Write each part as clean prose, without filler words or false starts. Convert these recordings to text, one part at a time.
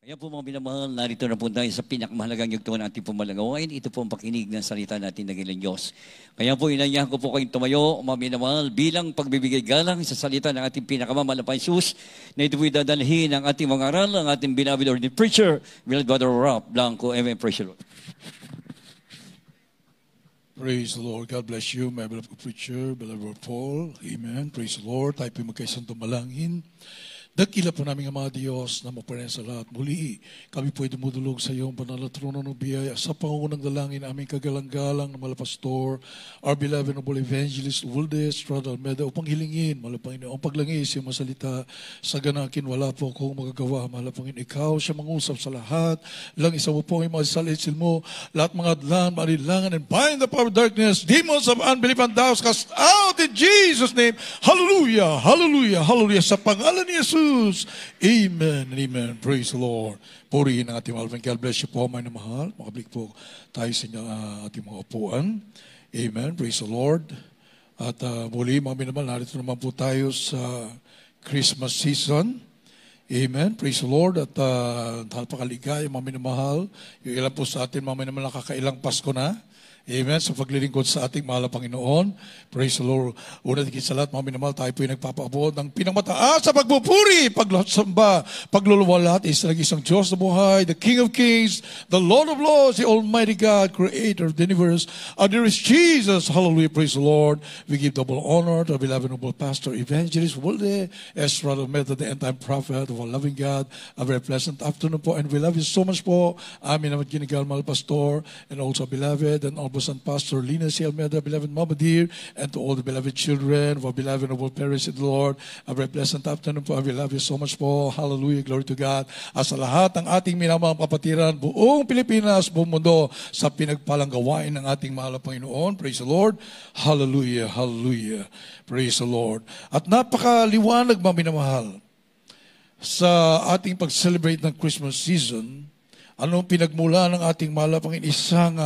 Kaya po mga minamahal, narito na po tayo sa pinakamahalagang yugto ng ating pumalagawain. Ito po ang pakinig ng salita natin ng ilang Diyos. Kaya po inanyahan ko po kayong tumayo, mga minamahal, bilang pagbibigay galang sa salita ng ating pinakamamahal na Jesus, na ito po idadalhin ng ating mga aral, ang ating beloved ordained preacher, beloved Brother Rap Blanco. Amen. Praise the Lord. Praise the Lord. God bless you, my beloved preacher, beloved Paul. Amen. Praise the Lord. Tayo po magkaisang tumalangin. Dakila po namin ang mga Diyos na maparin sa lahat. Muli, kami po ay dumudulog sa iyong banal na trono ng biyaya sa pangungunang dalangin aming kagalang-galang na malapastor, our beloved noble evangelist, Ulde Estrada Almeida, upang hilingin, malapangin, ang paglangis yung masalita sa ganakin, wala po akong magagawa, malapangin, ikaw siya mangusap sa lahat, lang isa mo po ang mga salitsil mo, lahat mga adlan, marilangan, and bind the power of darkness, demons of unbelief and doubts, cast out in Jesus' name. Hallelujah, hallelujah, hallelujah, sa pangalan ni Jesus. Amen and amen. Praise the Lord. Purihin ang ating mahal. God bless you po, mga mahal. Makablik po tayo sa ating mga upuan. Amen. Praise the Lord. At muli, mga minamahal, narito naman po tayo sa Christmas season. Amen. Praise the Lord. At napakaligaya, mga minamahal. Yung ilan po sa atin, mga minamahal, nakakailang Pasko na. Amen. Sa paglilingkod sa ating mahal na Panginoon. Praise the Lord. Una din sa lahat, mga minamahal, tayo po yung nagpapaabot ng pinangmataas sa pagpupuri, pagsamba, pagluluwalat, isang Diyos na buhay, the King of Kings, the Lord of Lords, the Almighty God, Creator of the universe, our dearest Jesus. Hallelujah. Praise the Lord. We give double honor to our beloved noble pastor, evangelist, Wilde Estrada Almeida, the end-time prophet of our loving God. A very pleasant afternoon po, and we love you so much po. Amin naman ginigalmal pastor, and also beloved, and all and Pastor Lina C. Almeida, beloved Mama Dear, and to all the beloved children of our beloved noble parents in the Lord, a very pleasant afternoon po. We love you so much po. Hallelujah, glory to God. At sa lahat ng ating minamahal kapatiran, buong Pilipinas, buong mundo, sa pinagpalang gawain ng ating mahal na Panginoon. Praise the Lord. Hallelujah, hallelujah. Praise the Lord. At napakaliwanag, mga minamahal, sa ating pag-celebrate ng Christmas season, anong pinagmula ng ating mahal na Panginoon? Isang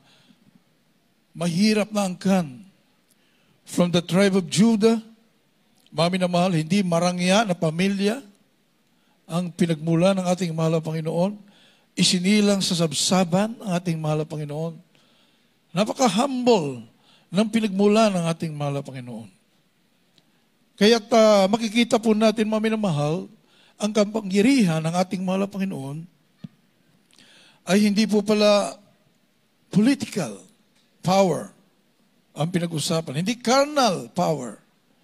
mahirap na angkan. From the tribe of Judah, mami na mahal, hindi marangya na pamilya ang pinagmula ng ating mahal na Panginoon. Isinilang sa sabsaban ang ating mahal na Panginoon. Napaka-humble ng pinagmula ng ating mahal na Panginoon. Kaya't makikita po natin, mami na mahal, ang kapangyarihan ng ating mahal na Panginoon ay hindi po pala political power ang pinag-usapan. Hindi carnal power.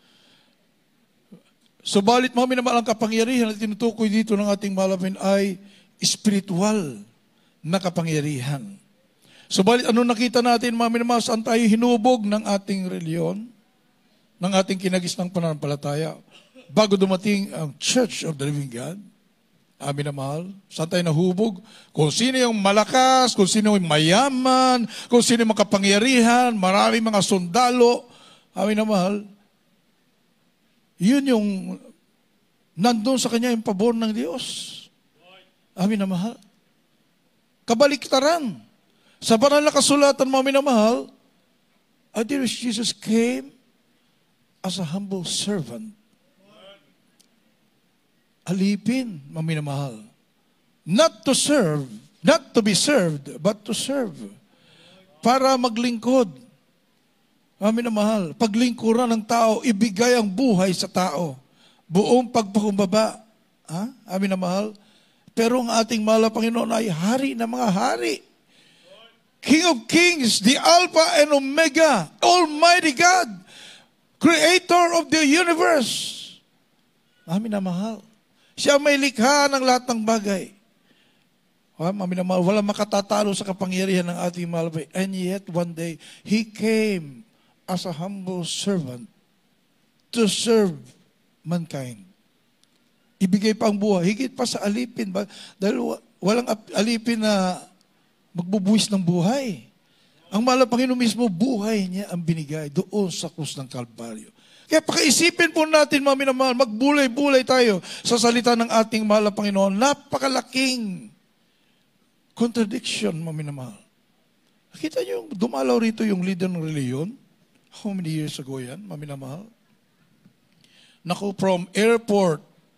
Subalit, mga minamahal, ang kapangyarihan na tinutukoy dito ng ating malapin ay spiritual na kapangyarihan. Subalit, ano nakita natin, mga minamahal, saan tayo hinubog ng ating reliyon, ng ating kinagisnang pananampalataya, bago dumating ang Church of the Living God? Amin na mahal. Saan tayo nahubog? Kung sino yung malakas, kung sino yung mayaman, kung sino yung makapangyarihan, maraming mga sundalo. Amin na mahal. Yun yung nandun sa kanya yung pabor ng Diyos. Amin na mahal. Kabaliktaran. Sa banal na kasulatan, amin na mahal, our dearest Jesus came as a humble servant. Alipin, maminamahal. Not to serve, not to be served, but to serve. Para maglingkod. Maminamahal. Paglingkuran ng tao, ibigay ang buhay sa tao. Buong pagpakumbaba. Maminamahal. Pero ang ating mahal na Panginoon ay hari ng mga hari. King of Kings, the Alpha and Omega, Almighty God, Creator of the universe. Maminamahal. Siya may likha ng lahat ng bagay. Walang makatatalo sa kapangyarihan ng ating mahal. And yet, one day, He came as a humble servant to serve mankind. Ibigay pa ang buhay. Higit pa sa alipin. Dahil walang alipin na magbubuwis ng buhay. Ang mahal na Panginoon mismo, buhay niya ang binigay doon sa krus ng Kalbaryo. Kaya pakaisipin po natin, mga minamahal, magbulay-bulay tayo sa salita ng ating mahal na Panginoon. Napakalaking contradiction, mga minamahal. Nakita niyo, dumalaw rito yung leader ng reliyon. How many years ago yan, mga minamahal? Naku, from airport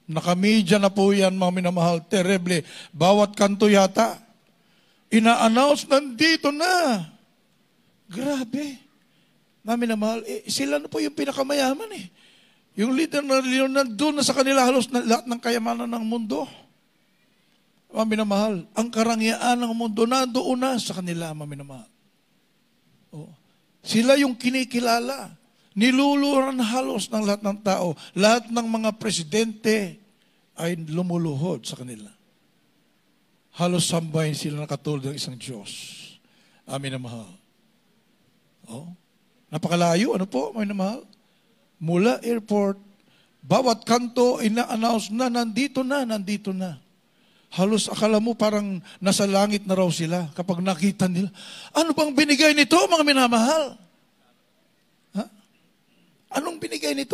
Nakamedya na po yan, mga minamahal. Terrible. Bawat kanto yata, ina-announce, nandito na. Grabe. Mga minamahal, sila na po yung pinakamayaman eh. Yung leader na reliyon, nandun na sa kanila halos na lahat ng kayamanan ng mundo. Mga minamahal, ang karangyaan ng mundo, nandoon na sa kanila, mga minamahal. Oh. Sila yung kinikilala. Niluluran halos ng lahat ng tao. Lahat ng mga presidente ay lumuluhod sa kanila. Halos sambahin sila na katulad ng isang Diyos. Amin na mahal. Oh. Napakalayo, ano po, may namahal? Mula airport, bawat kanto, ina-announce na, nandito na, nandito na. Halos akala mo parang nasa langit na raw sila kapag nakita nila. Ano bang binigay nito, mga minamahal? Ha? Anong binigay nito?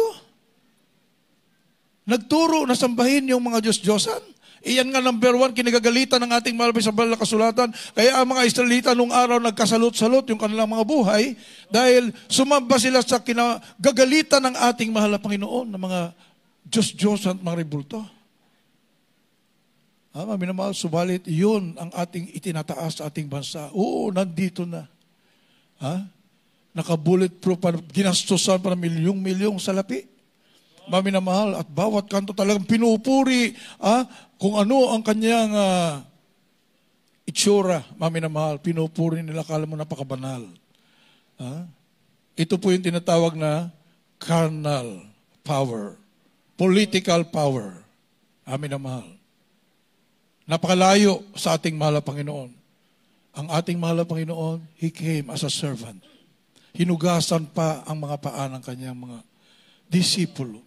Nagturo na sambahin yung mga Diyos-Diyosan. Iyan nga number 1, kinagagalitan ng ating malabay sa banal na kasulatan. Kaya ang mga Israelita nung araw nagkasalot-salot yung kanilang mga buhay dahil sumamba sila sa kinagagalitan ng ating mahal na Panginoon, ng mga Diyos-Diyosan at mga rebulto. Mga minamahal, subalit yun ang ating itinataas sa ating bansa. Oo, nandito na. Naka-bulletproof, ginastusan pa ng milyong-milyong salapi. Mga minamahal, at bawat kanto talagang pinupuri kung ano ang kanyang itsura. Mga minamahal, pinupuri nila, kala mo napakabanal. Ito po yung tinatawag na carnal power, political power. Mga minamahal. Napakalayo sa ating mahal na Panginoon. Ang ating mahal na Panginoon, He came as a servant. Hinugasan pa ang mga paa ng kanyang mga disipulo.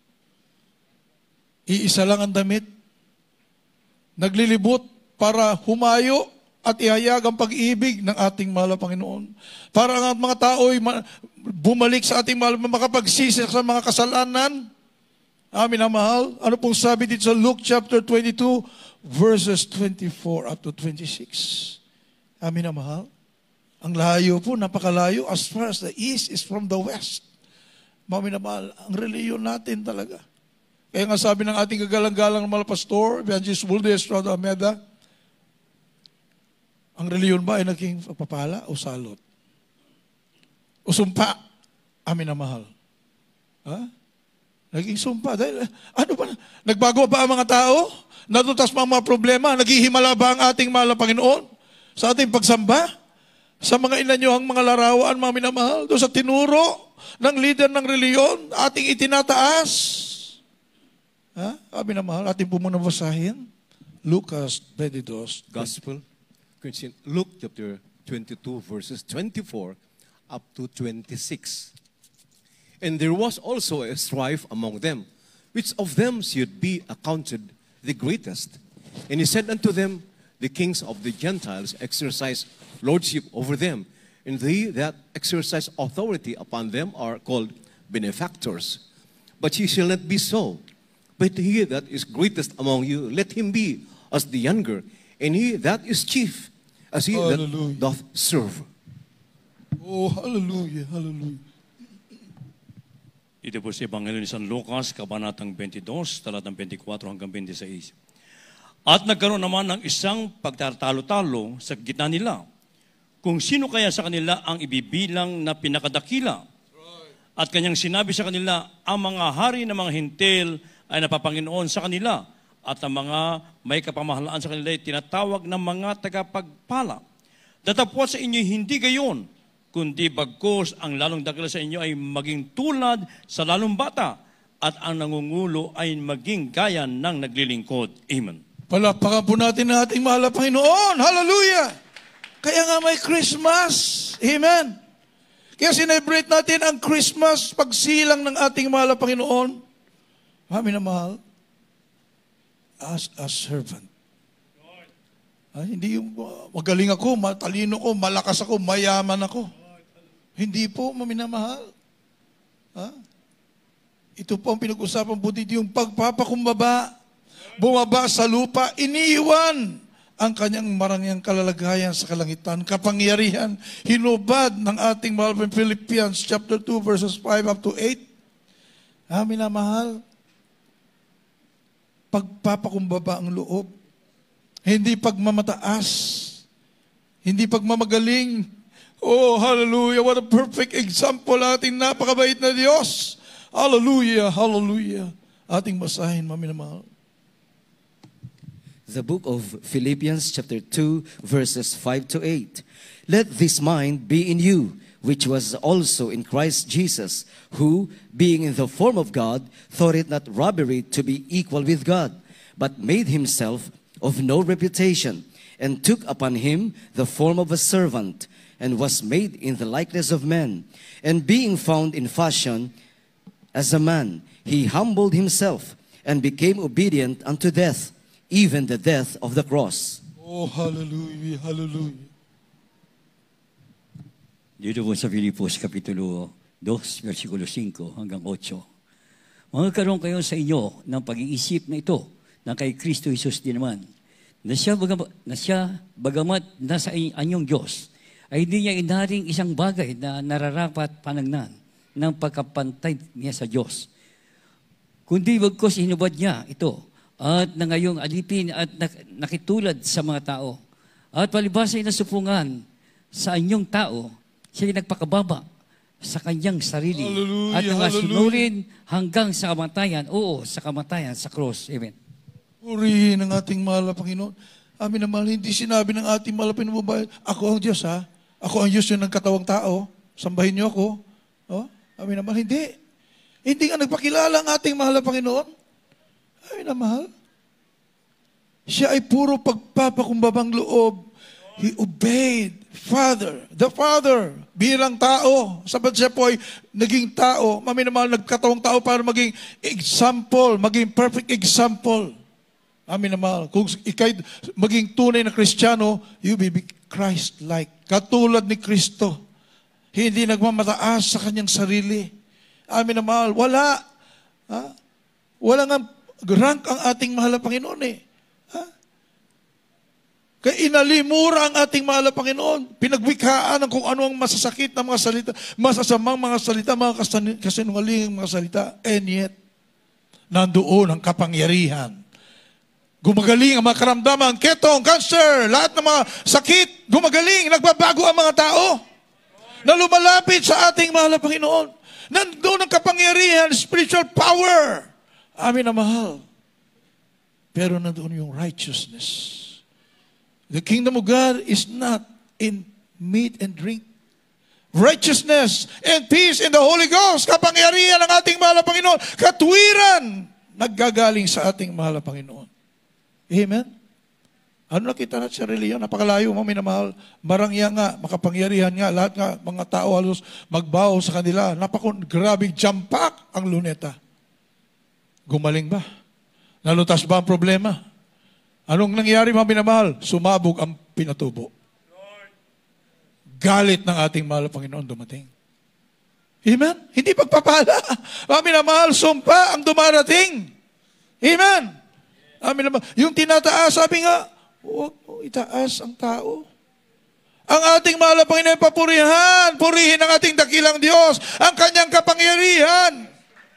Iisa lang ang damit. Naglilibot para humayo at ihayag ang pag-ibig ng ating mahal na Panginoon. Para ang mga tao ay bumalik sa ating mahal, makapagsisi sa mga kasalanan. Amin na mahal. Ano pong sabi dito sa Luke chapter 22, verses 24 up to 26. Amin na mahal. Ang layo po, napakalayo. As far as the east is from the west. Amin na mahal. Ang reliyon natin talaga. Kaya nga sabi ng ating gagalang-galang ng mga pastor, Evangelist Waldo Estrada Ameda, ang reliyon ba ay naging papala o salot? O sumpa? Amin na mahal. Naging sumpa. Dahil, ano ba? Nagbago ba ang mga tao? Natutas pa ang mga problema? Naghihimala ba ang ating mahal na Panginoon sa ating pagsamba? Sa mga inanyuhang mga larawan, mga minamahal, doon sa tinuro ng leader ng reliyon, ating itinataas. Amin na mahal, ating po muna basahin. Lucas 22. Gospel, Luke chapter 22, verses 24 up to 26. And there was also a strife among them, which of them should be accounted the greatest. And he said unto them, the kings of the Gentiles exercise lordship over them, and they that exercise authority upon them are called benefactors. But ye shall not be so. But he that is greatest among you, let him be as the younger, and he that is chief, as he that doth serve. Oh, hallelujah, hallelujah. Ito po sa Ebanghelyo ni San Lucas, Kabanatang 22, talatang 24 hanggang 26. At nagkaroon naman ng isang pagtatalo-talo sa gitna nila, kung sino kaya sa kanila ang ibibilang na pinakadakila. At kanyang sinabi sa kanila, ang mga hari ng mga hintil ay napapanginoon sa kanila, at ang mga may kapamahalaan sa kanila ay tinatawag ng mga tagapagpala. Datapwat sa inyo hindi gayon, kundi bagkos ang lalong dakila sa inyo ay maging tulad sa lalong bata, at ang nangungulo ay maging gaya ng naglilingkod. Amen. Palakpakan po natin ang ating mahal na Panginoon. Hallelujah! Kaya nga may Christmas. Amen. Kaya sinebrate natin ang Christmas, pagsilang ng ating mahal na Panginoon. Amin na mahal. As a servant. Hindi yung magaling ako, matalino ko, malakas ako, mayaman ako. Hindi po, maminamahal. Ito po ang pinag-usapan po dito, yung pagpapakumbaba, bumaba sa lupa, iniiwan ang kanyang marangyang kalalagayan sa kalangitan, kapangyarihan, hinubad ng ating mahal ng Philippians chapter 2 verses 5 up to 8. Amin na mahal. pagpapakumbaba ang loob. Hindi pagmamataas. Hindi pagmamagaling. Oh, hallelujah. What a perfect example ating napakabait na Diyos. Hallelujah, hallelujah. Ating basahin, maminamahal. The book of Philippians chapter 2 verses 5 to 8. Let this mind be in you, which was also in Christ Jesus, who, being in the form of God, thought it not robbery to be equal with God, but made himself of no reputation, and took upon him the form of a servant, and was made in the likeness of men. And being found in fashion as a man, he humbled himself, and became obedient unto death, even the death of the cross. Oh, hallelujah, hallelujah. Dito po sa Filipos, Kapitulo 2, versikulo 5 hanggang 8. Magkaroon kayo sa inyo ng pag-iisip na ito na kay Kristo Jesus din naman, na siya bagamat nasa anyong Diyos, ay hindi niya inaring isang bagay na nararapat panagnan ng pagkapantay niya sa Diyos. Kundi bagkos hinubad niya ito, at na ngayong alipin at nakitulad sa mga tao. At palibas ay nasupungan sa anyong tao, siya nagpakababa sa kanyang sarili. Hallelujah, At nangasunurin hanggang sa kamatayan, sa kamatayan, sa cross. Amen. Purihin ang ating mahal na Panginoon. Amin naman, hindi sinabi ng ating mahal na Panginoon, ako ang Diyos ha. Ako ang Diyos yung nagkatawang tao. Sambahin niyo ako. Oh? Amin naman, hindi. Hindi nga nagpakilala ang ating mahal na Panginoon. Ay na mahal. Siya ay puro pagpapakumbabang loob. He obeyed the Father, bilang tao. Sabat siya po ay naging tao. Maminamahal, nagkatawang tao para maging example, maging perfect example. Maminamahal, kung ikay maging tunay na Kristiyano, you will be Christ-like. Katulad ni Kristo. Hindi nagmamataas sa kanyang sarili. Maminamahal, wala. Wala nga rank ang ating mahal na Panginoon eh. Kaya inalimura ang ating mahal na Panginoon. Pinagwikaan ng kung ano ang masasakit na mga salita, masasamang mga salita, mga kasinungaling mga salita. And yet, nandoon ang kapangyarihan. Gumagaling ang mga karamdaman, ketong, cancer, lahat ng mga sakit, gumagaling, nagbabago ang mga tao na lumalapit sa ating mahal na Panginoon. Nandoon ang kapangyarihan, spiritual power. Amin na mahal. Pero nandoon yung righteousness. The kingdom of God is not in meat and drink. Righteousness and peace in the Holy Ghost. Kapangyarihan ng ating mahal na Panginoon. Katwiran naggagaling sa ating mahal na Panginoon. Amen? Ano nakita natin sa reliyon? Napakalayo mo, minamahal. Marangya nga, makapangyarihan nga, lahat nga, mga tao halos magbaho sa kanila. Grabing jampak ang luneta. Gumaling ba? Nalutas ba ang problema? Anong nangyari, mga minamahal? Sumabog ang pinatubo. Galit ng ating mahal na Panginoon dumating. Amen? Hindi pagpapala. Mga minamahal, sumpa ang dumarating. Amen? Mga minamahal, yung tinataas, sabi nga, huwag mo itaas ang tao. Ang ating mahal na Panginoon, papurihan, purihin ang ating dakilang Diyos, ang kanyang kapangyarihan.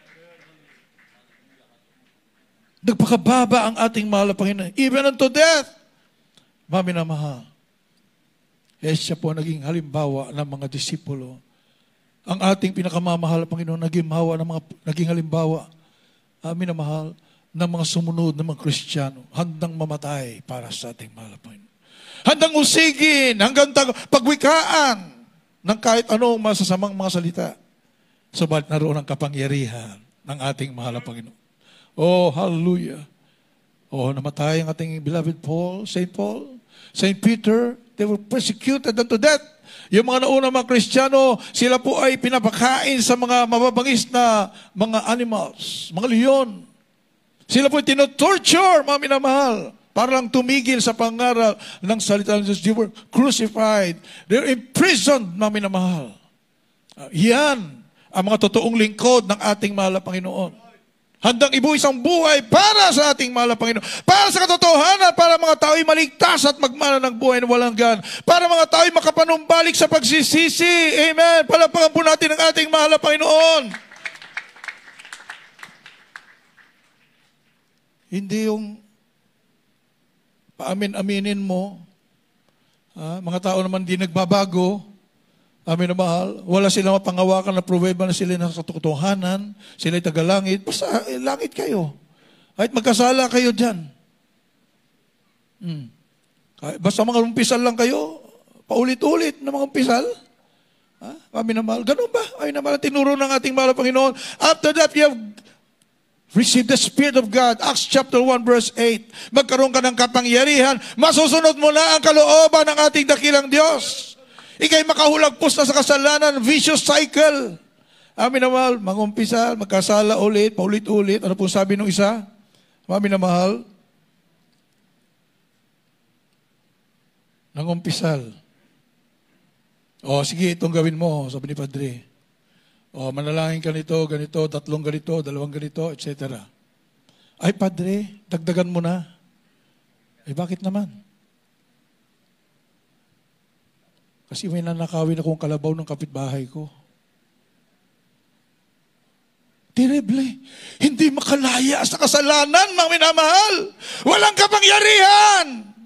Nagpakababa ang ating mahal na Panginoon. Even unto death. Mami na mahal. Siya po naging halimbawa ng mga disipulo. Ang ating pinakamamahal na Panginoon naging halimbawa. Amin na mahal ng mga sumunod ng mga Kristiyano. Handang mamatay para sa ating mahal na Panginoon. Handang usigin, hanggang pagwikaan ng kahit anong masasamang mga salita. Subalit naroon ang kapangyarihan ng ating mahal na Panginoon. Oh, hallelujah. Oh, namatay ang ating beloved St. Paul, St. Peter, they were persecuted unto death. Yung mga naunang mga Kristiyano, sila po ay pinapakain sa mga mababangis na mga animals, mga leon. Sila po ay tinotorture, mga minamahal, para lang tumigil sa pangaral ng salita ng Diyos. They were crucified. They were imprisoned, mga minamahal. Yan ang mga totoong lingkod ng ating mahal na Panginoon. Handang ibuhis ang buhay para sa ating mahal na Panginoon. Para sa katotohanan, para mga tao'y maligtas at magmana ng buhay na walang gan. Para mga tao'y makapanumbalik sa pagsisisi. Amen. Palapakan po natin ang ating mahal na Panginoon. Hindi yung paamin-aminin mo. Mga tao naman di nagbabago. Amin na mahal. Wala silang mapangawakan na pruweba na sila nasa katotohanan. Sila'y tagalangit. Basta langit kayo. Kahit magkasala kayo dyan. Basta mga umpisal lang kayo. Paulit-ulit na mga umpisal. Amin na mahal. Ganun ba? Amin na mahal. Tinuro ng ating mahal Panginoon. After that, you have received the Spirit of God. Acts chapter 1 verse 8. Magkaroon ka ng kapangyarihan. Masusunod mo na ang kalooban ng ating dakilang Diyos. Ika'y makahulagpos na sa kasalanan, vicious cycle. Amin na mahal, mangumpisal, magkasala ulit, paulit-ulit. Ano po sabi ng isa? Amin na mahal, nangumpisal. Sige, itong gawin mo, sabi ni Padre. Manalangin ka nito, ganito, 3 ganito, 2 ganito, etc. Ay, Padre, dagdagan mo na. Bakit naman? Kasi may nanakawin akong kalabaw ng kapitbahay ko. Terrible. Hindi makalaya sa kasalanan, mga minamahal. Walang kapangyarihan.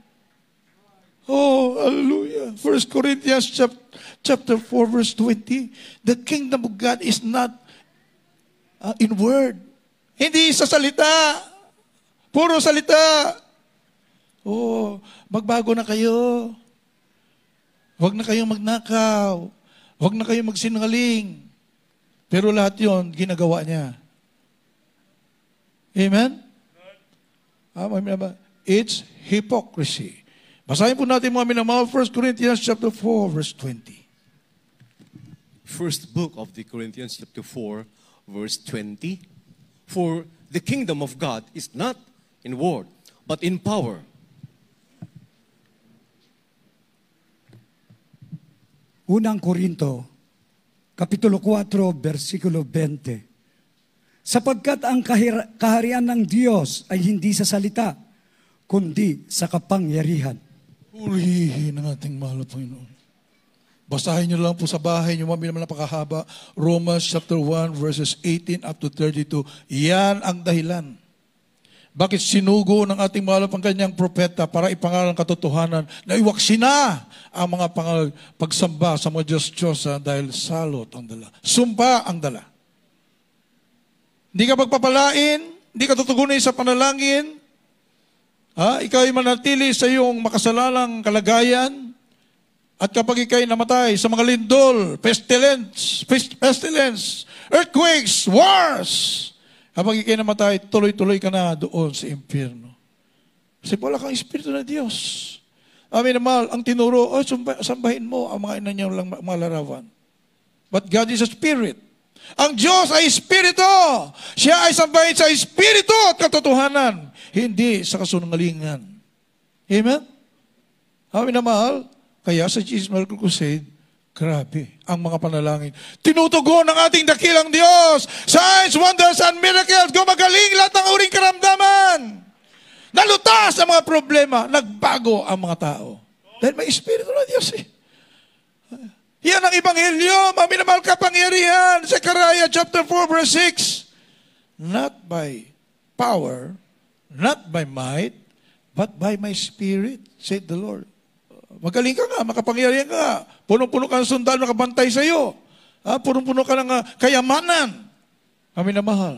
Hallelujah. 1 Corinthians chapter 4 verse 20. The kingdom of God is not in word. Hindi sa salita. Puro salita. Magbago na kayo. Huwag na kayong magnakaw. Huwag na kayong magsinungaling. Pero lahat yon ginagawa niya. Amen? It's hypocrisy. Basahin po natin mga minamahal, 1 Corinthians chapter 4, verse 20. First book of the Corinthians chapter 4, verse 20. For the kingdom of God is not in word, but in power. Unang Korinto, Kapitulo 4, versikulo 20. Sapagkat ang kaharian ng Diyos ay hindi sa salita, kundi sa kapangyarihan. Purihin ang ating mahal na Panginoon. Basahin nyo lang po sa bahay nyo, mami naman napakahaba. Romans chapter 1, verses 18 up to 32. Yan ang dahilan. Bakit sinugo ng ating mahal ang kanyang propeta para ipangaral ang katotohanan na iwaksi na ang mga pagsamba sa mga Diyos-Diyosa dahil salot ang dala. Sumpa ang dala. Hindi ka pagpapalain, hindi ka tutugunin sa panalangin, ikaw ay manatili sa iyong makasalalang kalagayan, at kapag ikay namatay sa mga lindol, pestilence, earthquakes, wars, kapag ikay namatay, tuloy-tuloy ka na doon sa impyerno. Kasi wala kang Espiritu na Diyos. Amin na mahal, ang tinuro, sambahin mo ang mga inanyang lang malarawan. But God is a Spirit. Ang Diyos ay Espiritu. Siya ay sambahin sa Espiritu at katotohanan, hindi sa kasunungalingan. Amen? Amin na mahal, kaya sa Jesus Medical Crusade, grabe, ang mga panalangin. Tinutugon ng ating dakilang Diyos. Signs, wonders, and miracles. Gumagaling lahat ng uring karamdaman. Nalutas ang mga problema. Nagbago ang mga tao. Dahil may Espiritu na Diyos eh. Yan ang Ebanghelyo. Maminamahal kapangyarihan. Zechariah chapter 4 verse 6. Not by power, not by might, but by my Spirit, said the Lord. Magaling ka nga, makapangyarihan ka nga. Punong-puno ka ng sundalo nakabantay sa iyo. Punong-puno ka ng kayamanan. Kami na mahal.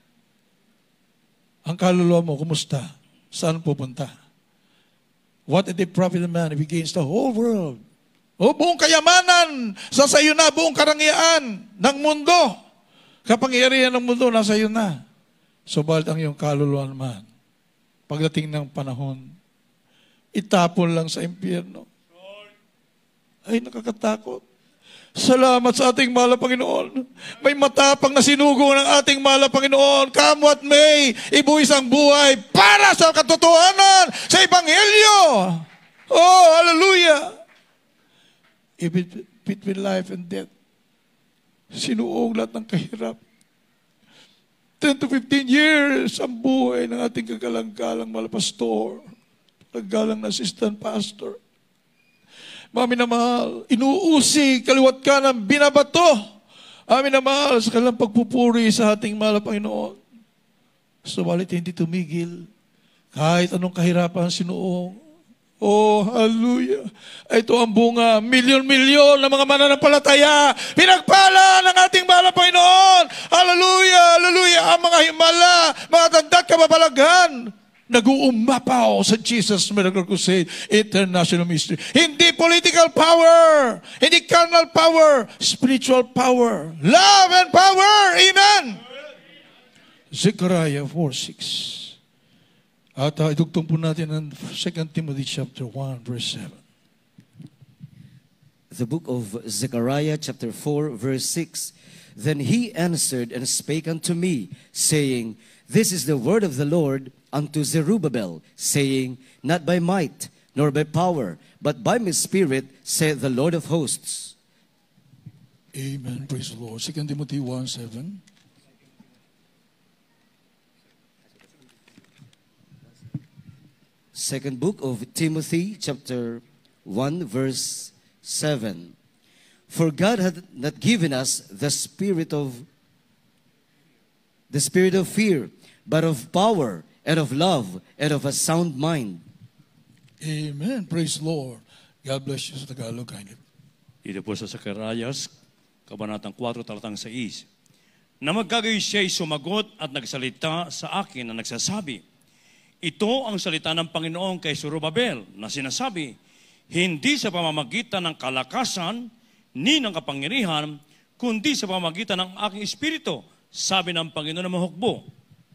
Ang kaluluwa mo, kumusta? Saan pupunta? What did it profit a man if he gains the whole world? Buong kayamanan, sa iyo na, buong karangyaan ng mundo. Kapangyarihan ng mundo, nasa iyo na. Subalit ang iyong kaluluwa naman, pagdating ng panahon, itapon lang sa impyerno. Ay, nakakatakot. Salamat sa ating mahal na Panginoon. May matapang na sinugo ng ating mahal na Panginoon. Come what may, ibuwis ang buhay para sa katotohanan, sa Ebanghelyo. Oh, hallelujah. Between life and death, sinuong lahat ng kahirap. 10 to 15 years ang buhay ng ating kagalang-galang mahal na pastor. Naggalang na assistant pastor. Mami na mahal, inuusig, kaliwat ka ng binabato. Amin na mahal, sa kanilang pagpupuri sa ating mahal na Panginoon. Subalit hindi tumigil. Kahit anong kahirapan sinuong. Oh, hallelujah. Ito ang bunga, milyon-milyon na mga mananampalataya. Pinagpala ng ating mahal na Panginoon. Hallelujah, hallelujah. Ang mga himala, mga tandat kababalaghan, nag-uumapaw sa Jesus Miracle Crusade International Ministry. Hindi political power, hindi carnal power, spiritual power, love and power. Amen. Zechariah 4:6. At idugtong po natin ang 2 Timothy chapter 1, verse 7. The book of Zechariah chapter 4 verse 6. Then he answered and spake unto me, saying, This is the word of the Lord unto Zerubbabel, saying, Not by might, nor by power, but by my spirit, saith the Lord of hosts. Amen. Praise the Lord. 2 Timothy 1:7. Second book of Timothy, chapter 1, verse 7. For God hath not given us the spirit of fear, but of power, and of love, and of a sound mind. Amen. Praise the Lord. God bless you sa Tagalog. Kainit. Dito po sa Zacarias, Kabanatang 4, talatang 6. Na magkagayon siya'y sumagot at nagsalita sa akin na nagsasabi, ito ang salita ng Panginoon kay Zerubbabel na sinasabi, hindi sa pamamagitan ng kalakasan ni ng kapangyarihan, kundi sa pamamagitan ng aking espiritu, sabi ng Panginoon na mahukbo.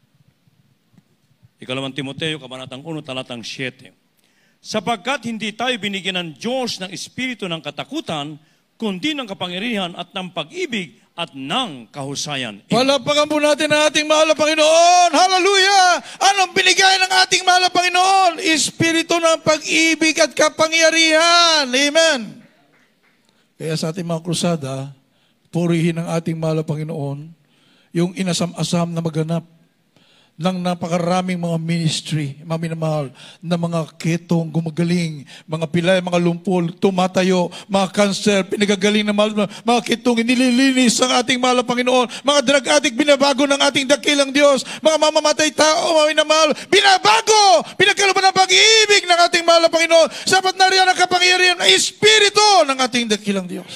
Ikalawang Timoteo, Kabanatang 1, talatang 7. Sapagkat hindi tayo binigyan ng Diyos ng espiritu ng katakutan, kundi ng kapangyarihan at ng pag-ibig at ng kahusayan. Palapakan po natin ang ating mahal na Panginoon. Hallelujah! Anong binigay ng ating mahal na Panginoon? Espiritu ng pag-ibig at kapangyarihan. Amen. Kaya sa ating mga krusada, purihin ang ating mahal na Panginoon, yung inasam-asam na maganap ng napakaraming mga ministry, mga minamahal, na mga ketong gumagaling, mga pilay, mga lumpol, tumatayo, mga cancer, pinagagaling na mga ketong inililinis ang ating mahal na Panginoon, mga drug addict, binabago ng ating dakilang Diyos, mga mamamatay tao, mga minamahal, binabago, pinagkalooban ng pag-ibig ng ating mahal na Panginoon, sapat na riyan ang kapangyarihan ng Espiritu ng ating dakilang Diyos.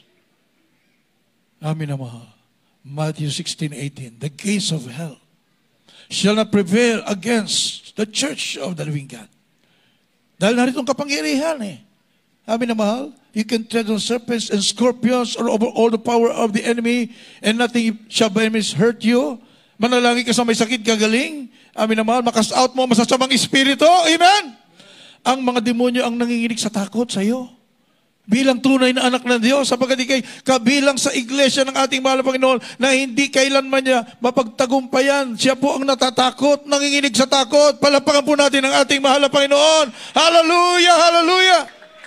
Amin na mahal. Matthew 16:18, the gates of hell shall not prevail against the church of the living God. Dahil narito ang kapangyarihan eh. Amin na mahal, you can tread on serpents and scorpions or over all the power of the enemy and nothing shall by means hurt you. Manalangin ka sa may sakit, gagaling. Amin na mahal, makas out mo masasamang espiritu. Amen? Ang mga demonyo ang nanginginig sa takot sa iyo. Bilang tunay na anak ng Diyos, sapagkat ikay kabilang sa iglesia ng ating mahal na Panginoon na hindi kailanman niya mapagtagumpayan. Siya po ang natatakot, nanginginig sa takot. Palapakan po natin ang ating mahal na Panginoon. Hallelujah! Hallelujah!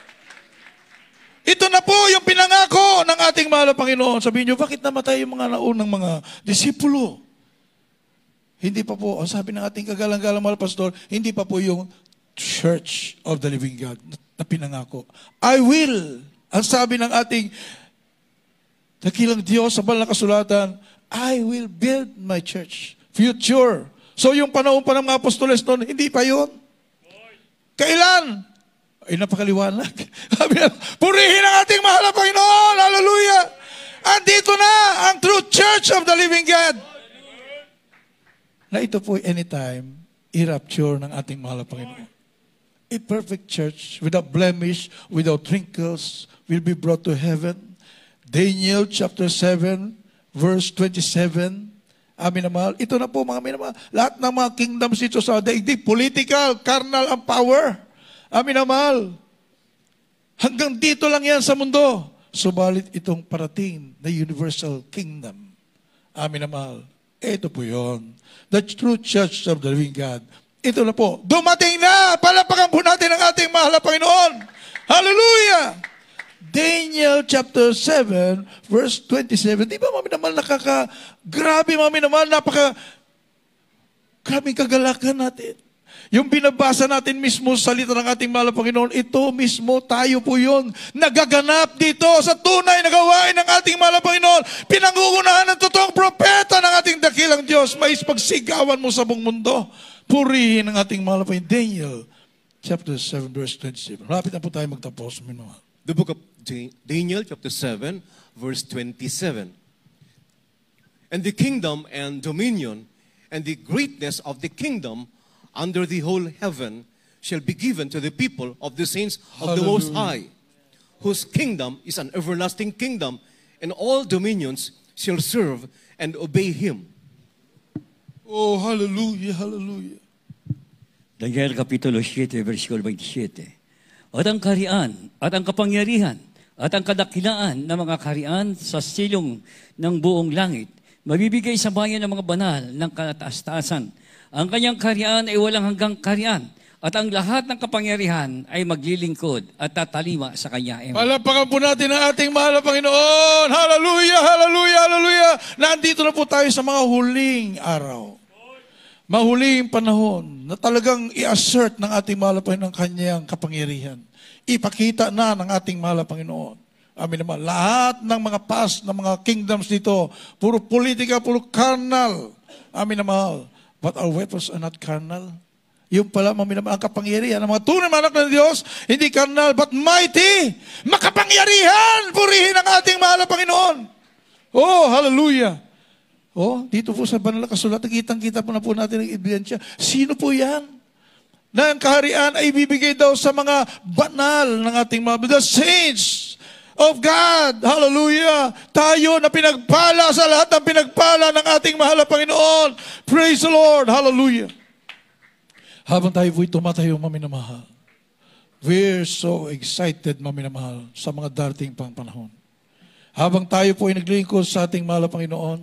Ito na po yung pinangako ng ating mahal na Panginoon. Sabihin niyo, bakit namatay yung mga naunang mga disipulo? Hindi pa po, ang sabi ng ating kagalang-galang mahal pastor, hindi pa po yung Church of the Living God na pinangako. I will, ang sabi ng ating dakilang Diyos sa banal na kasulatan, I will build my church. Future. So yung panahon pa ng mga apostoles noon, hindi pa yun. Kailan? Ay, napakaliwanag. Purihin ang ating mahal na Panginoon. Hallelujah! Andito na ang true church of the living God. Na ito po anytime, i-rapture ng ating mahal na Panginoon. A perfect church, without blemish, without wrinkles, will be brought to heaven. Daniel chapter 7, verse 27. Amin na mahal. Ito na po mga minamahal. Lahat ng mga kingdoms ito sa daigdig, political, carnal ang power. Amin na mahal. Hanggang dito lang yan sa mundo. Subalit itong parating na universal kingdom. Amin na mahal. Ito po yun. The true church of the living God. Ito na po. Dumating na! Palapakan po natin ang ating mahal na Panginoon. Hallelujah! Daniel chapter 7, verse 27. Di ba mami naman grabe mami naman, grabing kagalakan natin. Yung binabasa natin mismo sa salita ng ating mahal na Panginoon, ito mismo, tayo po yun. Nagaganap dito sa tunay na gawain ng ating mahal na Panginoon. Pinangungunahan ng totoong propeta ng ating dakilang Diyos. Mais pagsigawan mo sa buong mundo. Purihin ang ating mahal na Panginoon. Daniel, chapter 7, verse 27. Rapid na po tayo magtapos. The book of Daniel, chapter 7, verse 27. And the kingdom and dominion and the greatness of the kingdom under the whole heaven shall be given to the people of the saints of the Most High, whose kingdom is an everlasting kingdom, and all dominions shall serve and obey Him. Oh, hallelujah, hallelujah. Daniel Kapitulo 7, versikulo 27. At ang kaharian, at ang kapangyarihan, at ang kadakilaan ng mga kaharian sa silong ng buong langit, mabibigay sa bayan ng mga banal ng kataas-taasan. Ang kanyang kaharian ay walang hanggang kaharian, at ang lahat ng kapangyarihan ay maglilingkod at tatalima sa kanya. Palapakan po natin ang ating mahal na Panginoon. Hallelujah, hallelujah, hallelujah. Nandito na po tayo sa mga huling araw. Mahuling panahon na talagang i-assert ng ating mahal na Panginoon ang kanyang kapangyarihan. Ipakita na ng ating mahal na Panginoon. Amin naman. Lahat ng mga past, ng mga kingdoms dito, puro politika, puro carnal. Amin naman. But our weapons are not carnal. Yung pala, ang kapangyarihan ng mga tunay na anak ng Diyos, hindi carnal, but mighty. Makapangyarihan! Purihin ang ating mahal na Panginoon. Oh, hallelujah. Oh, dito po sa banal na kasulatan, kitang-kita po na po natin ang ebidensya. Sino po yan? Na ang kaharian ay ibibigay daw sa mga banal ng ating mga, the saints of God. Hallelujah. Tayo na pinagpala sa lahat ng pinagpala ng ating mahal na Panginoon. Praise the Lord. Hallelujah. Habang tayo po'y tumatayo, maminamahal, we're so excited, maminamahal, sa mga darating pang panahon. Habang tayo po'y naglingkod sa ating mahal na Panginoon,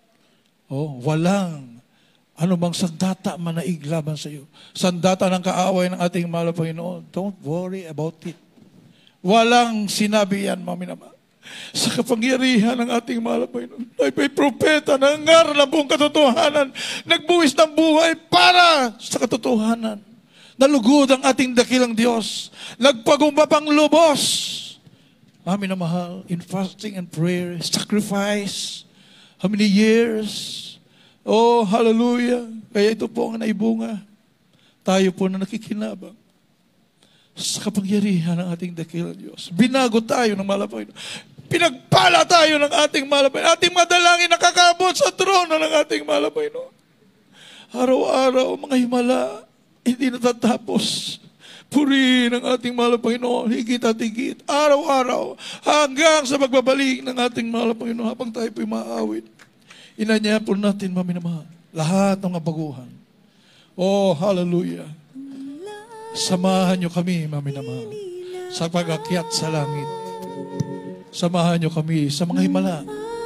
walang anumang sandata manaig laban sa iyo. Sandata ng kaaway ng ating mahal na Panginoon. Don't worry about it. Walang sinabi yan, maminamahal. Sa kapangyarihan ng ating mahal na Panginoon, ay may propeta na ngangaral ng buong katotohanan, nagbuwis ng buhay para sa katotohanan. Nalugod ang ating dakilang Diyos, nagpagumbabang lubos. Amin na mahal, in fasting and prayer, sacrifice, how many years? Oh, hallelujah. Kaya ito po ang naibunga. Tayo po na nakikinabang sa kapangyarihan ng ating dakilang Diyos. Binago tayo ng mahal na Panginoon. Pinagpala tayo ng ating mahal na Panginoon. Ating madalangin nakakabot sa trono ng ating mahal na Panginoon. Araw-araw, mga himala, hindi natatapos. Purihin ang ating mahal na Panginoon, higit at higit, araw-araw, hanggang sa magbabalik ng ating mahal na Panginoon habang tayo po'y maaawit. Inanyahan po natin, maminamahal, lahat ng kabaguhan. Oh, hallelujah. Samahan niyo kami, maminamahal, sa pag-akyat sa langit. Samahan niyo kami sa mga himala,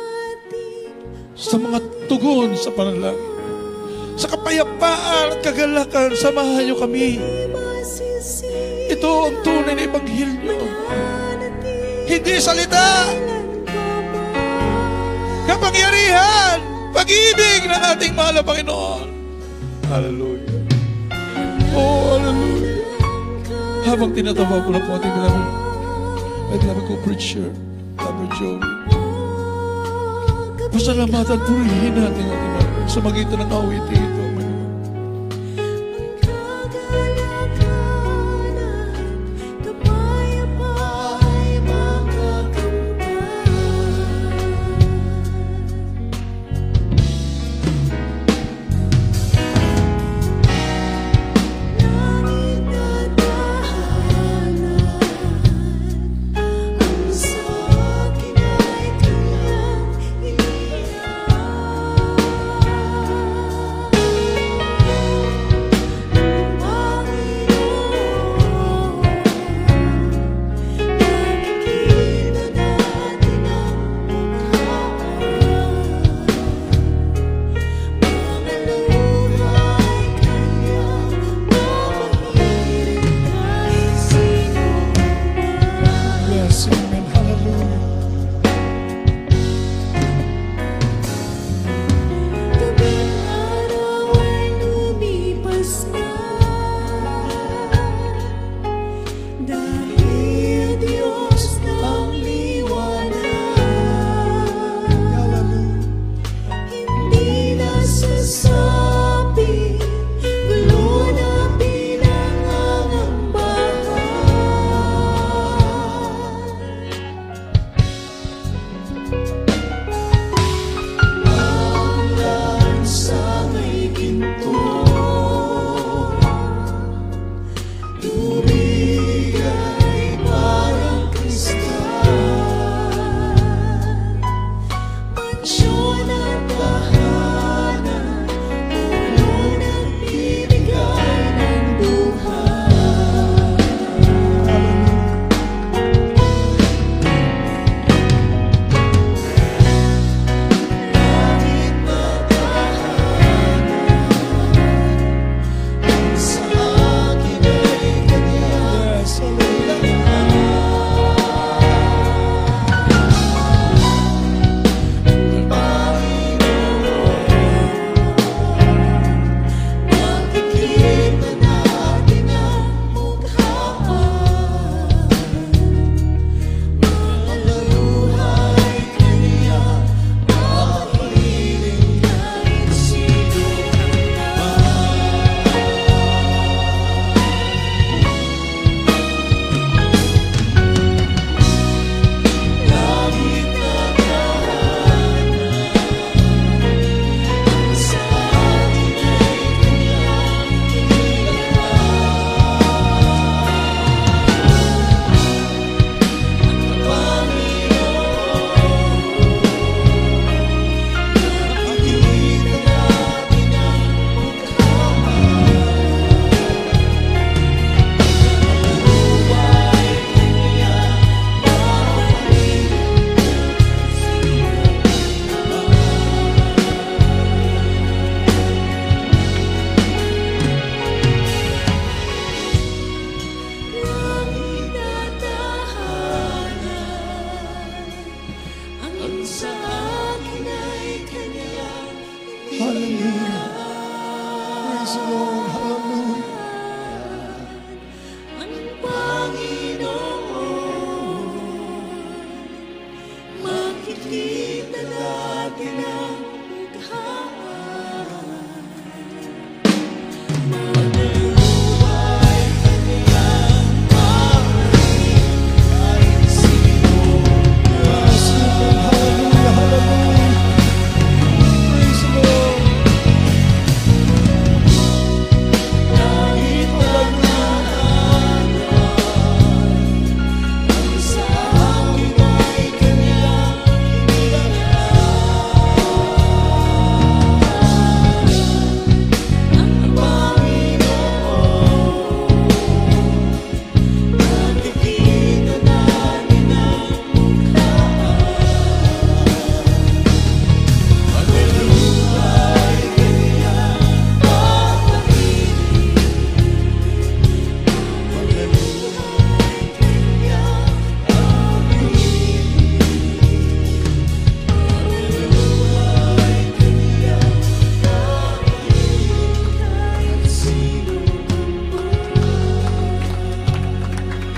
sa mga tugon sa panalangin, sa kapayapaan at kagalakan. Samahan niyo kami. Ito ang tunay na Ebanghelyo. Hindi salita. Kapangyarihan, pag-ibig ng ating mahal na Panginoon. Hallelujah. Oh, hallelujah. Habang tinatawag ko na po ating beloved ko preacher, Brother Joey, pasalamatan, purihin natin ating mga sa magitan ng awit ito.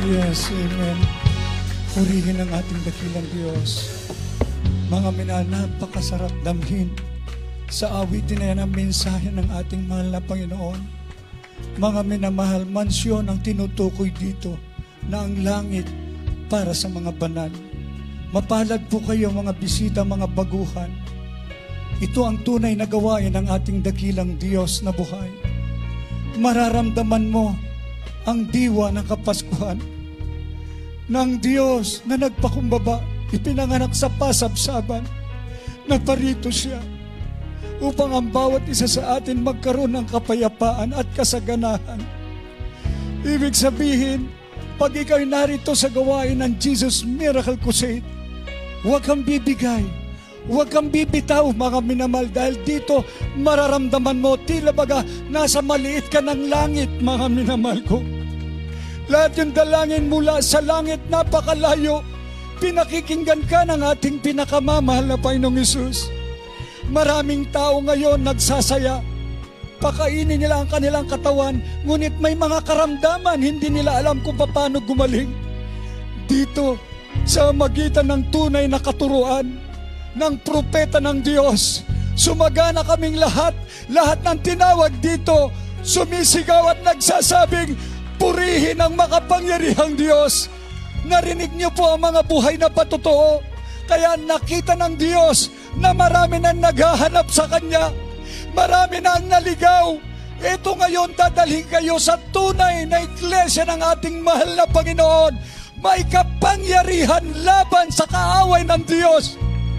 Yes, amen. Purihin ang ating dakilang Diyos. Mga minahal, napakasarap damhin sa awitin na yan ang mensahe ng ating mahal na Panginoon. Mga minamahal, mansyon ang tinutukoy dito na ang langit para sa mga banal. Mapalad po kayo mga bisita, mga baguhan. Ito ang tunay na gawain ng ating dakilang Diyos na buhay. Mararamdaman mo ang diwa ng Kapaskuhan ng Diyos na nagpakumbaba, ipinanganak sa pasabsaban, naparito siya upang ang bawat isa sa atin magkaroon ng kapayapaan at kasaganahan. Ibig sabihin, pag ikaw'y narito sa gawain ng Jesus Miracle Crusade, huwag kang bibigay, huwag kang bibitaw mga minamahal, dahil dito mararamdaman mo tila baga nasa maliit ka ng langit mga minamahal ko. Lahat yung dalangin mula sa langit, napakalayo. Pinakikinggan ka ng ating pinakamamahal na Panginoong Hesus. Maraming tao ngayon nagsasaya. Pakainin nila ang kanilang katawan, ngunit may mga karamdaman, hindi nila alam kung paano gumaling. Dito, sa magitan ng tunay na katuruan ng propeta ng Diyos, sumagana kaming lahat ng tinawag dito, sumisigaw at nagsasabing, purihin ang makapangyarihang Diyos. Narinig niyo po ang mga buhay na patotoo. Kaya nakita ng Diyos na marami na naghahanap sa Kanya. Marami na ang naligaw. Ito ngayon, dadalhin kayo sa tunay na iglesia ng ating mahal na Panginoon. May kapangyarihan laban sa kaaway ng Diyos.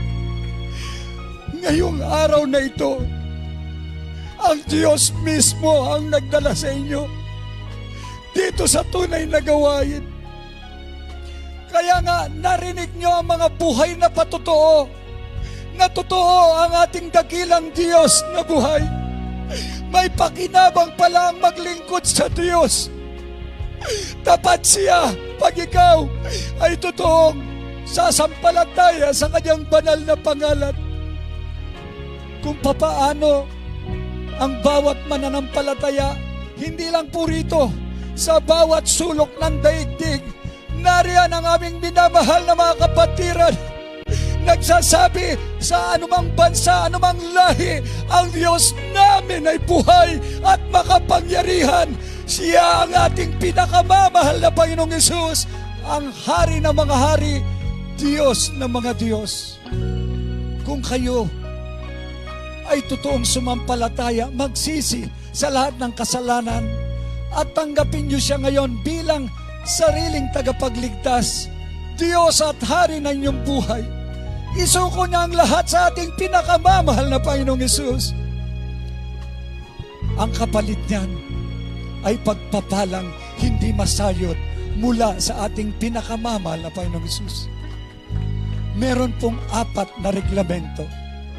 Ngayong araw na ito, ang Diyos mismo ang nagdala sa inyo dito sa tunay na gawain. Kaya nga, narinig nyo ang mga buhay na patotoo, na totoo ang ating dakilang Diyos na buhay. May pakinabang pala ang maglingkod sa Diyos. Tapat siya pag ikaw ay totoong sasampalataya sa Kanyang banal na pangalan. Kung papaano ang bawat mananampalataya, hindi lang po rito, sa bawat sulok ng daigdig, nariyan ang aming minamahal na mga kapatiran. Nagsasabi sa anumang bansa, anumang lahi, ang Diyos namin ay buhay at makapangyarihan. Siya ang ating pinakamamahal na Panginoong Hesus, ang Hari ng mga hari, Diyos ng mga Diyos. Kung kayo ay totoong sumampalataya, magsisi sa lahat ng kasalanan, at tanggapin niyo siya ngayon bilang sariling tagapagligtas, Diyos at Hari ng inyong buhay. Isuko niya ang lahat sa ating pinakamamahal na Panginoong Hesus. Ang kapalit niyan ay pagpapalang hindi masayot mula sa ating pinakamamahal na Panginoong Hesus. Meron pong 4 na reglamento.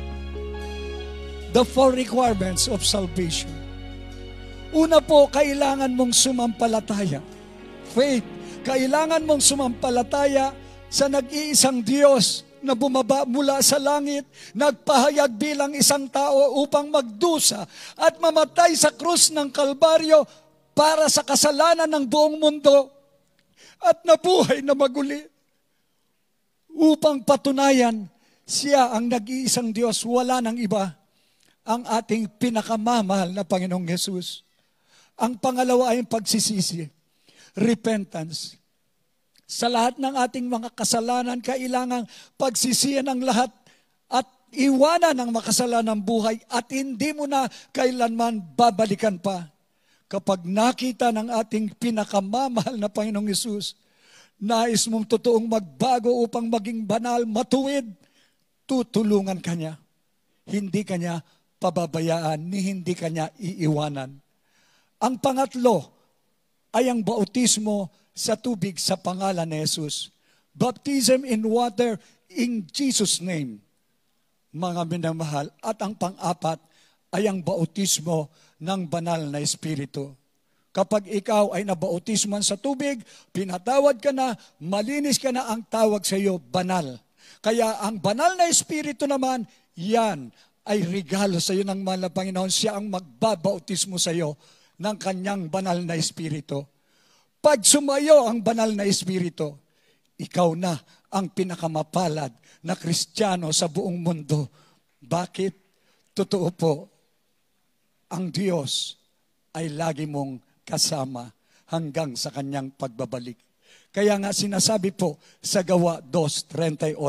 The 4 requirements of salvation. Una po, kailangan mong sumampalataya. Faith. Kailangan mong sumampalataya sa nag-iisang Diyos na bumaba mula sa langit, nagpahayag bilang isang tao upang magdusa at mamatay sa krus ng Kalbaryo para sa kasalanan ng buong mundo, at nabuhay na maguli upang patunayan siya ang nag-iisang Diyos, wala nang iba, ang ating pinakamamahal na Panginoong Hesus. Ang pangalawa ay pagsisisi, repentance. Sa lahat ng ating mga kasalanan, kailangang pagsisiyan ang lahat at iwanan ang makasalanang buhay at hindi mo na kailanman babalikan pa. Kapag nakita ng ating pinakamamahal na Panginoong Hesus, nais mong totoong magbago upang maging banal, matuwid, tutulungan ka niya. Hindi ka niya pababayaan, ni hindi ka niya iiwanan. Ang pangatlo ay ang bautismo sa tubig sa pangalan ni Jesus. Baptism in water in Jesus' name, mga minamahal. At ang pang-apat ay ang bautismo ng banal na Espiritu. Kapag ikaw ay nabautisman sa tubig, pinatawad ka na, malinis ka na, ang tawag sa iyo, banal. Kaya ang banal na Espiritu naman, yan ay regalo sa iyo ng mahal na Panginoon. Siya ang magbabautismo sa iyo ng kanyang banal na Espiritu. Pag sumayo ang banal na Espiritu, ikaw na ang pinakamapalad na Kristiyano sa buong mundo. Bakit? Totoo po, ang Diyos ay lagi mong kasama hanggang sa kanyang pagbabalik. Kaya nga sinasabi po sa Gawa 2:38,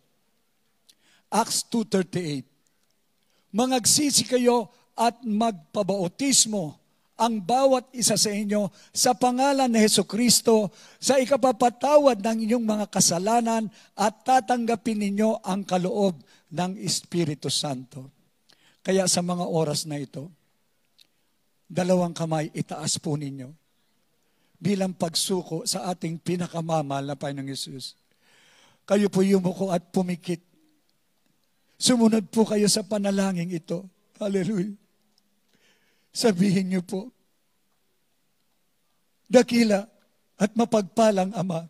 Acts 2:38, mangagsisi kayo at magpabautismo ang bawat isa sa inyo sa pangalan ni Hesukristo sa ikapapatawad ng inyong mga kasalanan at tatanggapin ninyo ang kaloob ng Espiritu Santo. Kaya sa mga oras na ito, dalawang kamay itaas po ninyo bilang pagsuko sa ating pinakamamahal na Panginoong Hesus. Kayo po yumuko at pumikit. Sumunod po kayo sa panalangin ito. Hallelujah. Sabihin niyo po, dakila at mapagpalang Ama,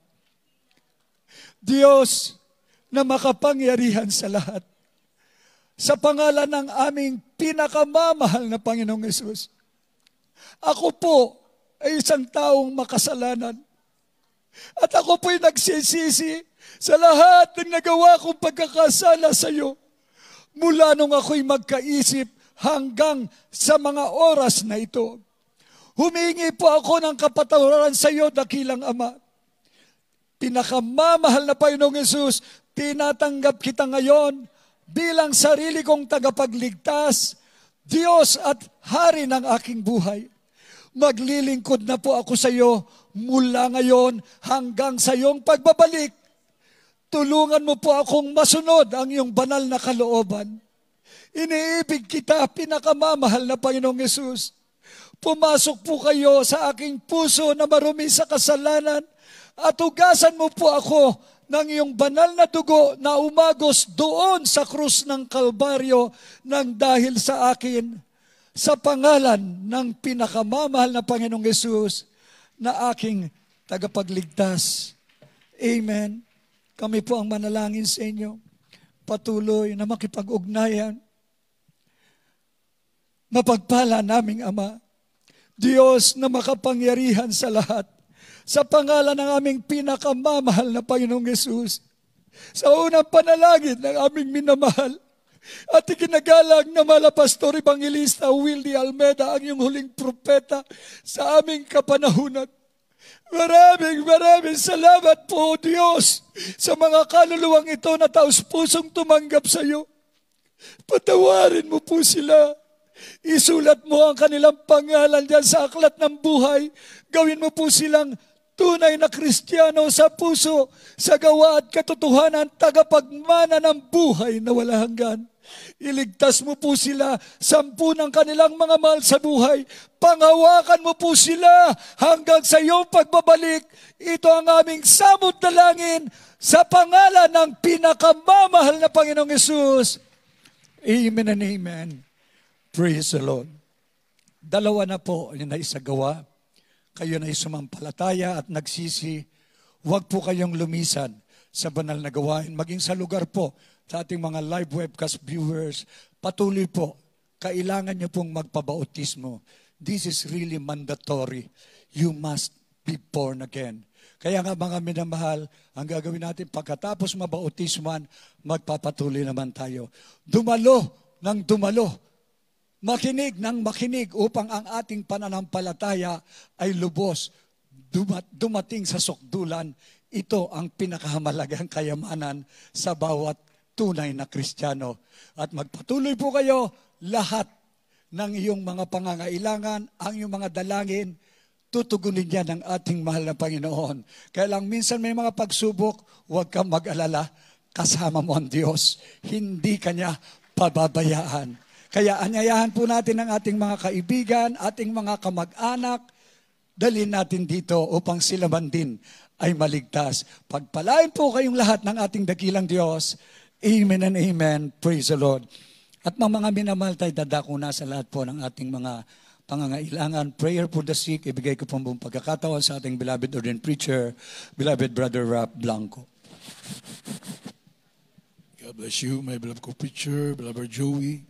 Diyos na makapangyarihan sa lahat, sa pangalan ng aming pinakamamahal na Panginoong Hesus, ako po ay isang taong makasalanan. At ako po'y nagsisisi sa lahat ng nagawa kong pagkakasala sa iyo mula nung ako'y magkaisip hanggang sa mga oras na ito. Humingi po ako ng kapatawaran sa iyo, dakilang Ama. Pinakamamahal na Panginoong Hesus, tinatanggap kita ngayon bilang sarili kong tagapagligtas, Diyos at Hari ng aking buhay. Maglilingkod na po ako sa iyo mula ngayon hanggang sa iyong pagbabalik. Tulungan mo po akong masunod ang iyong banal na kalooban. Iniibig kita, pinakamamahal na Panginoong Hesus. Pumasok po kayo sa aking puso na marumi sa kasalanan at hugasan mo po ako ng iyong banal na dugo na umagos doon sa krus ng Kalbaryo nang dahil sa akin, sa pangalan ng pinakamamahal na Panginoong Hesus na aking tagapagligtas. Amen. Kami po ang manalangin sa inyo. Patuloy na makipag-ugnayan. Mapagpala naming Ama, Diyos na makapangyarihan sa lahat, sa pangalan ng aming pinakamamahal na Panginoong Hesus, sa unang panalangin ng aming minamahal at ikinagalang na mala Pastor Evangelista Wildy Almeida, ang iyong huling propeta sa aming kapanahunan. Maraming salamat po, Diyos, sa mga kaluluwang ito na taus-pusong tumanggap sa iyo. Patawarin mo po sila. Isulat mo ang kanilang pangalan diyan sa aklat ng buhay. Gawin mo po silang tunay na Kristiyano sa puso, sa gawa at katotohanan, tagapagmana ng buhay na wala hanggan. Iligtas mo po sila, 10 ng kanilang mga mahal sa buhay. Panghawakan mo po sila hanggang sa iyong pagbabalik. Ito ang aming samot dalangin sa pangalan ng pinakamamahal na Panginoong Hesus. Amen and amen. Praise the Lord. Dalawa na po yung naisagawa. Kayo na sumampalataya at nagsisi. Huwag po kayong lumisan sa banal na gawain. Maging sa lugar po, sa ating mga live webcast viewers, patuloy po, kailangan nyo pong magpabautismo. This is really mandatory. You must be born again. Kaya nga mga minamahal, ang gagawin natin pagkatapos mabautisman, magpapatuloy naman tayo. Dumalo ng dumalo. Makinig ng makinig upang ang ating pananampalataya ay lubos, dumating sa sukdulan. Ito ang pinakamahalagang kayamanan sa bawat tunay na Kristiyano. At magpatuloy po kayo lahat ng iyong mga pangangailangan, ang iyong mga dalangin, tutugunin yan ng ating mahal na Panginoon. Kaya lang minsan may mga pagsubok, huwag kang mag-alala, kasama mo ang Diyos. Hindi kanya pababayaan. Kaya anyayahan po natin ang ating mga kaibigan, ating mga kamag-anak, dalhin natin dito upang sila man din ay maligtas. Pagpalain po kayong lahat ng ating dakilang Diyos. Amen and amen. Praise the Lord. At mga minamahal tayo, dadako na sa lahat po ng ating mga pangangailangan. Prayer for the sick. Ibigay ko po buong pagkakataon sa ating beloved ordained preacher, beloved Brother Rap Blanco. God bless you, my beloved co-preacher, beloved Joey.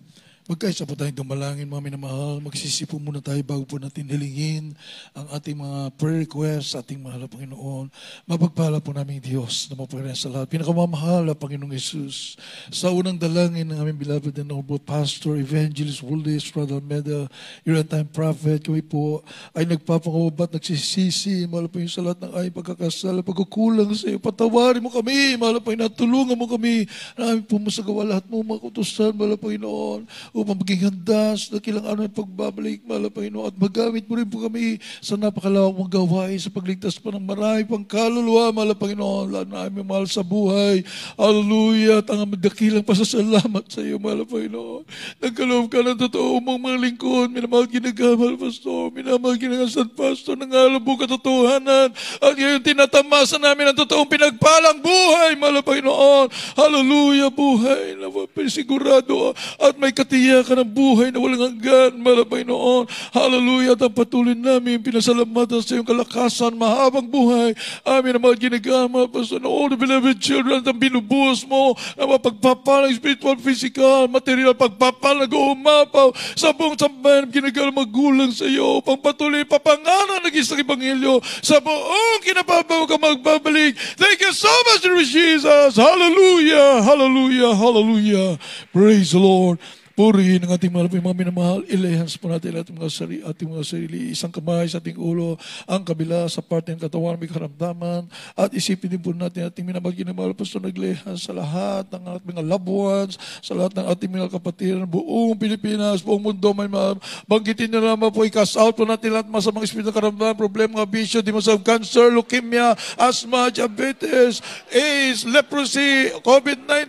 Magkaisa po tayong dumalangin, mga minamahal. Magsisipo muna tayo bago po natin hilingin ang ating mga prayer requests sa ating mahal na Panginoon. Mapagpala po namin Diyos na mapagpala sa lahat. Pinakamamahal na Panginoong Jesus. Sa unang dalangin ng aming beloved and noble Pastor, Evangelist Wuldes, Brother Almeida, your time prophet, kami po ay nagpapangawabat, nagsisisi, mahal po yung sa lahat ng ay pagkakasala, pagkukulang sa iyo. Patawarin mo kami, mahal po, natulungan mo kami na aming pumasagawa lahat mo, mga kutusan, mahal Panginoon, upang maging handa sa dakilang ano yung pagbabalik, mahal Panginoon, at magamit mo rin po kami sa napakalawang mong gawain sa pagligtas pa ng marami pang kaluluwa, mahal Panginoon, lalo na aming mahal sa buhay. Hallelujah, at ang dakilang pasasalamat sa iyo, mahal Panginoon. Nagkaloob ka ng totoo mong mga lingkod, minamahal ginagamal, Pastor, minamahal ginagasan, Pastor, nangalam po katotohanan, at ngayon tinatamasa namin ang totoong pinagpalang buhay, mahal Panginoon. Hallelujah, buhay na sigurado at may katiyakan ng buhay na walang hanggan, mahal Panginoon. Hallelujah, at ang patuloy namin pinasalamatan sa iyong kalakasan, mahabang buhay. Amin ang mga ginagama, Pastor, na all the beloved children at ang binubuhos mo na mapagpapalang spiritual, physical, material, pagpapalang nag-uumapaw sa buong sambayan ng ginagala magulang sa iyo upang patuloy papangalan ng isang ebanghelyo sa buong kinapabaw ka magbabalik. Thank you so much, Lord Jesus. Hallelujah, hallelujah, hallelujah. Praise the Lord. Purihin ang ating mga minamahal. Ilehans po natin ating mga sarili. Isang kamay sa ating ulo, ang kabila sa parte ng katawan, may karamdaman. At isipin din po natin ating minamahal ginamahal. Pastor, naglehans sa lahat ng ating mga loved ones, sa lahat ng ating mga kapatiran, buong Pilipinas, buong mundo. May banggitin nyo naman po, i-cast out po natin lahat masamang espiritu ng karamdaman, problema, bisyo, dimasab, cancer, leukemia, asthma, diabetes, AIDS, leprosy, COVID-19,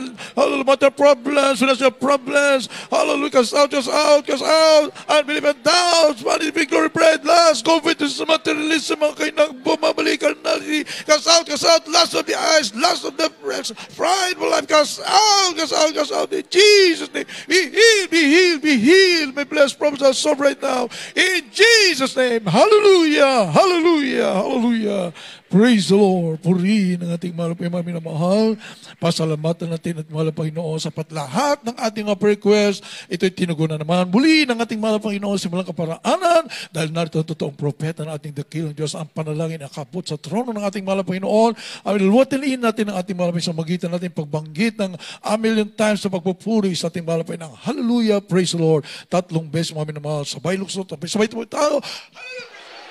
matter problems, financial problems. Hallelujah, cast out, cast out, cast out. Unbelief and doubts, money, big glory, pride, lust, confidence, materialism, mga kainang bumabalikan na. Cast out, lust of the eyes, lust of the breath, pride, life, cast out, cast out, cast out. In Jesus' name, be healed, be healed, be healed. May blessed promise are so right now. In Jesus' name, hallelujah, hallelujah, hallelujah. Praise the Lord. Purihin ang ating mahal na minamahal. Pasalamatan natin at mahal na Panginoon sapat lahat ng ating request. Ito'y tinugunan naman. Muli ng ating mahal na Panginoon simulang kaparaanan dahil narito ang totoong propeta ng ating dakilang Diyos ang panalangin na kabot sa trono ng ating mahal na Panginoon. Amin, luwatiliin natin ang ating mahal na Panginoon sa magitan natin pagbanggit ng a million times sa pagpupuri sa ating mahal na Panginoon. Hallelujah. Praise the Lord. 3 beses mga minamahal. Sabay luksot. Sabay tayo. Hallelujah.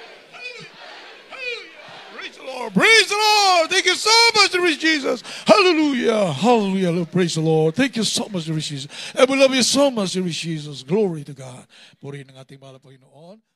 Praise the Lord. Thank you so much, Lord Jesus. Hallelujah. Hallelujah. Lord. Praise the Lord. Thank you so much, Lord Jesus. And we love you so much, Lord Jesus. Glory to God. Purihin ng ating mahal na Panginoon.